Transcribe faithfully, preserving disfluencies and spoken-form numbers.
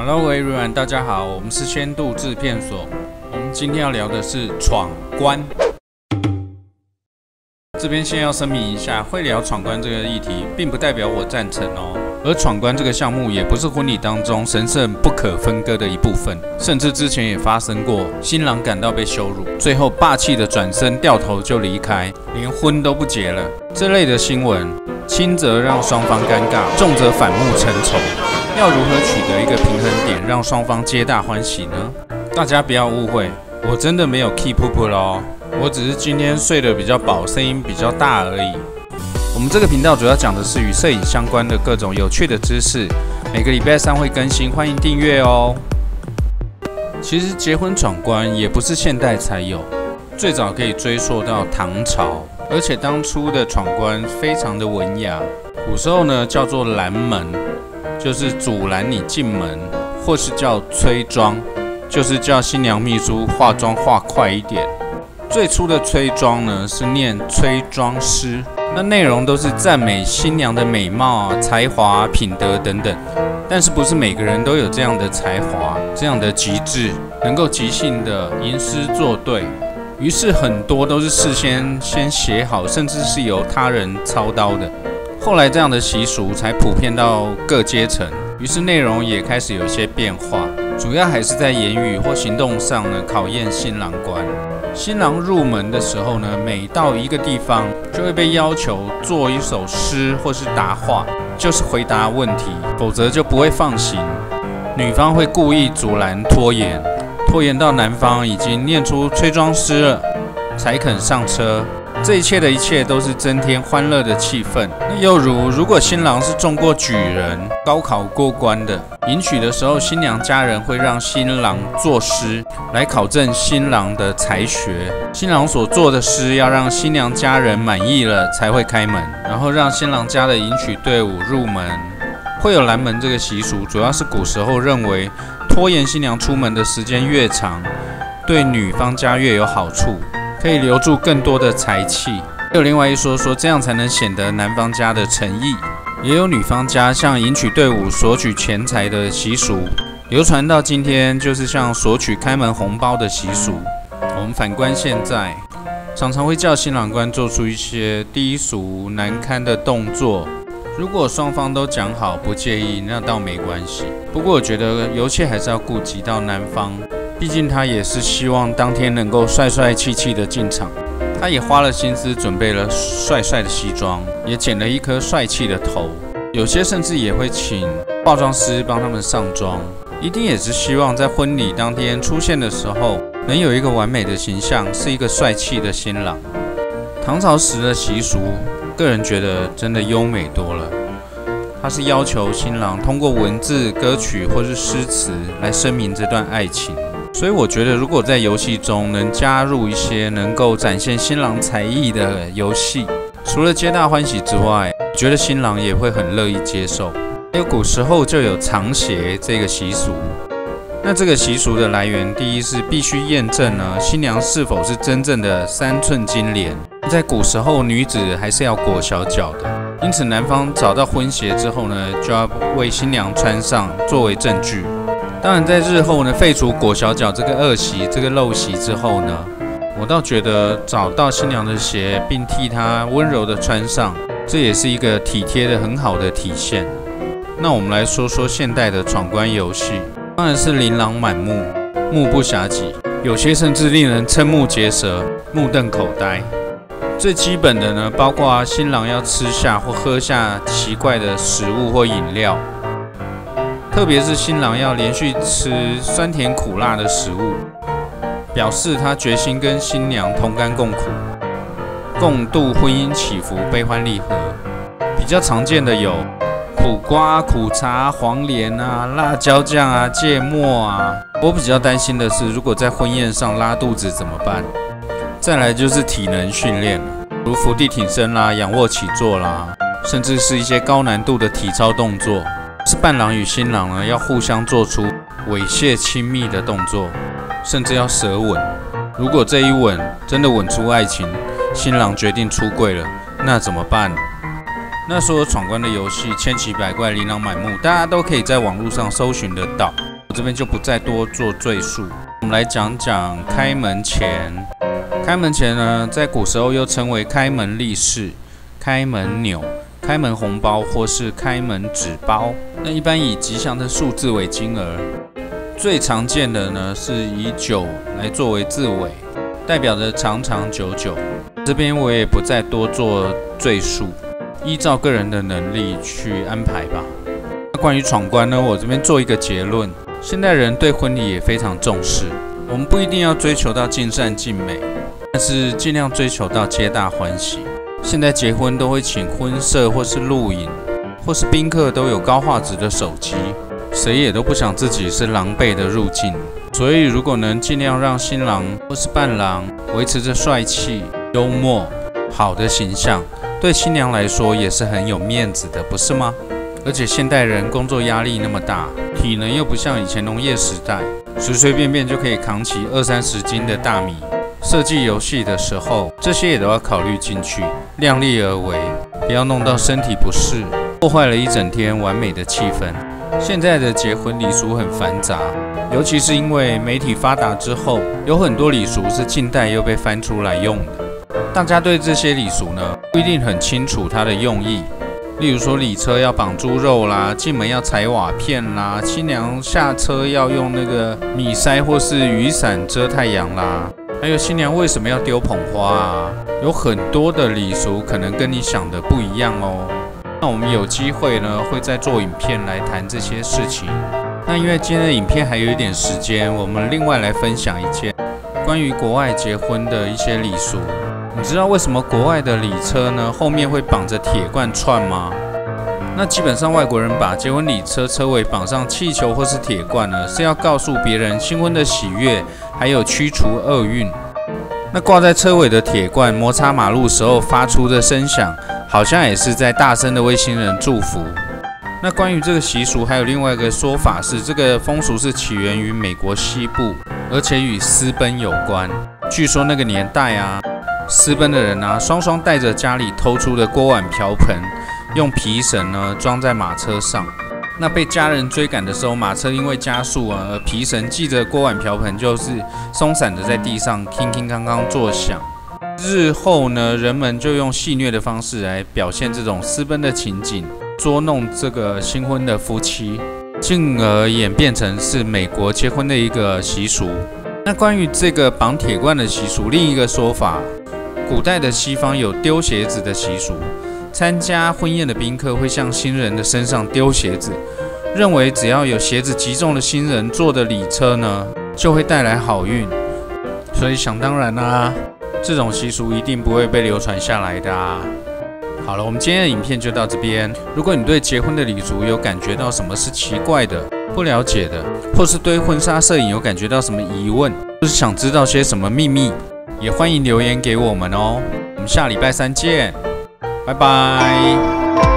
Hello everyone， 大家好，我们是千度制片所。我们今天要聊的是闯关。这边先要声明一下，会聊闯关这个议题，并不代表我赞成哦。而闯关这个项目也不是婚礼当中神圣不可分割的一部分，甚至之前也发生过新郎感到被羞辱，最后霸气的转身掉头就离开，连婚都不结了。这类的新闻，轻则让双方尴尬，重则反目成仇。要如何取得一个平衡点，让双方皆大欢喜呢？大家不要误会，我真的没有 keep up 咯，我只是今天睡得比较饱，声音比较大而已。我们这个频道主要讲的是与摄影相关的各种有趣的知识，每个礼拜三会更新，欢迎订阅哦。其实结婚闯关也不是现代才有，最早可以追溯到唐朝，而且当初的闯关非常的文雅，古时候呢叫做拦门。就是阻拦你进门，或是叫催妆，就是叫新娘秘书化妆化快一点。最初的催妆呢是念催妆诗，那内容都是赞美新娘的美貌啊、才华、品德等等。但是不是每个人都有这样的才华、这样的极致，能够即兴的吟诗作对。于是很多都是事先先写好，甚至是由他人操刀的。后来这样的习俗才普遍到各阶层，于是内容也开始有一些变化，主要还是在言语或行动上呢考验新郎官。新郎入门的时候呢，每到一个地方就会被要求做一首诗或是答话，就是回答问题，否则就不会放行。女方会故意阻拦拖延，拖延到男方已经念出催妆诗了，才肯上车。这一切的一切都是增添欢乐的气氛。那又如，如果新郎是中过举人、高考过关的，迎娶的时候，新娘家人会让新郎作诗来考证新郎的才学。新郎所做的诗要让新娘家人满意了才会开门，然后让新郎家的迎娶队伍入门。会有拦门这个习俗，主要是古时候认为拖延新娘出门的时间越长，对女方家越有好处。可以留住更多的财气。也有另外一说说，这样才能显得男方家的诚意。也有女方家向迎娶队伍索取钱财的习俗，流传到今天，就是像索取开门红包的习俗。我们反观现在，常常会叫新郎官做出一些低俗难堪的动作。如果双方都讲好不介意，那倒没关系。不过我觉得油切还是要顾及到男方。毕竟他也是希望当天能够帅帅气气的进场，他也花了心思准备了帅帅的西装，也剪了一颗帅气的头，有些甚至也会请化妆师帮他们上妆，一定也是希望在婚礼当天出现的时候，能有一个完美的形象，是一个帅气的新郎。唐朝时的习俗，个人觉得真的优美多了。他是要求新郎通过文字、歌曲或是诗词来声明这段爱情。所以我觉得，如果在游戏中能加入一些能够展现新郎才艺的游戏，除了皆大欢喜之外，我觉得新郎也会很乐意接受。还有古时候就有藏鞋这个习俗，那这个习俗的来源，第一是必须验证呢新娘是否是真正的三寸金莲。在古时候，女子还是要裹小脚的，因此男方找到婚鞋之后呢，就要为新娘穿上作为证据。当然，在日后呢废除裹小脚这个恶习、这个陋习之后呢，我倒觉得找到新娘的鞋，并替她温柔的穿上，这也是一个体贴的很好的体现。那我们来说说现代的闯关游戏，当然是琳琅满目、目不暇接，有些甚至令人瞠目结舌、目瞪口呆。最基本的呢，包括新郎要吃下或喝下奇怪的食物或饮料。特别是新郎要连续吃酸甜苦辣的食物，表示他决心跟新娘同甘共苦，共度婚姻起伏、悲欢离合。比较常见的有苦瓜、苦茶、黄连啊、辣椒酱啊、芥末啊。我比较担心的是，如果在婚宴上拉肚子怎么办？再来就是体能训练，如伏地挺身啦、仰卧起坐啦，甚至是一些高难度的体操动作。是伴郎与新郎呢，要互相做出猥亵亲密的动作，甚至要舌吻。如果这一吻真的吻出爱情，新郎决定出柜了，那怎么办？那所有闯关的游戏千奇百怪、琳琅满目，大家都可以在网络上搜寻得到。 我这边就不再多做赘述。我们来讲讲开门钱。开门钱呢，在古时候又称为开门利是、开门钮、开门红包或是开门纸包。那一般以吉祥的数字为金额，最常见的呢是以九来作为字尾，代表着长长久久。这边我也不再多做赘述，依照个人的能力去安排吧。那关于闯关呢，我这边做一个结论：现代人对婚礼也非常重视，我们不一定要追求到尽善尽美，但是尽量追求到皆大欢喜。现在结婚都会请婚摄或是录影，或是宾客都有高画质的手机，谁也都不想自己是狼狈的入境。所以如果能尽量让新郎或是伴郎维持着帅气、幽默、好的形象，对新娘来说也是很有面子的，不是吗？而且现代人工作压力那么大，体能又不像以前农业时代，随随便便就可以扛起二三十斤的大米。设计游戏的时候，这些也都要考虑进去，量力而为，不要弄到身体不适，破坏了一整天完美的气氛。现在的结婚礼俗很繁杂，尤其是因为媒体发达之后，有很多礼俗是近代又被翻出来用的。大家对这些礼俗呢，不一定很清楚它的用意。例如说，礼车要绑猪肉啦，进门要踩瓦片啦，新娘下车要用那个米筛或是雨伞遮太阳啦，还有新娘为什么要丢捧花啊？有很多的礼俗可能跟你想的不一样哦。那我们有机会呢，会再做影片来谈这些事情。那因为今天的影片还有一点时间，我们另外来分享一件关于国外结婚的一些礼俗。你知道为什么国外的礼车呢后面会绑着铁罐串吗？那基本上外国人把结婚礼车车尾绑上气球或是铁罐呢，是要告诉别人新婚的喜悦，还有驱除厄运。那挂在车尾的铁罐摩擦马路时候发出的声响，好像也是在大声的为新人祝福。那关于这个习俗，还有另外一个说法是，这个风俗是起源于美国西部，而且与私奔有关。据说那个年代啊，私奔的人啊，双双带着家里偷出的锅碗瓢盆，用皮绳呢装在马车上。那被家人追赶的时候，马车因为加速啊，而皮绳系着锅碗瓢盆就是松散的在地上铿铿锵锵作响。日后呢，人们就用戏谑的方式来表现这种私奔的情景，捉弄这个新婚的夫妻，进而演变成是美国结婚的一个习俗。那关于这个绑铁罐的习俗，另一个说法，古代的西方有丢鞋子的习俗。参加婚宴的宾客会向新人的身上丢鞋子，认为只要有鞋子击中的新人坐的礼车呢，就会带来好运。所以想当然啊，这种习俗一定不会被流传下来的啊。好了，我们今天的影片就到这边。如果你对结婚的礼俗有感觉到什么是奇怪的、不了解的，或是对婚纱摄影有感觉到什么疑问，或是想知道些什么秘密，也欢迎留言给我们哦。我们下礼拜三见。拜拜。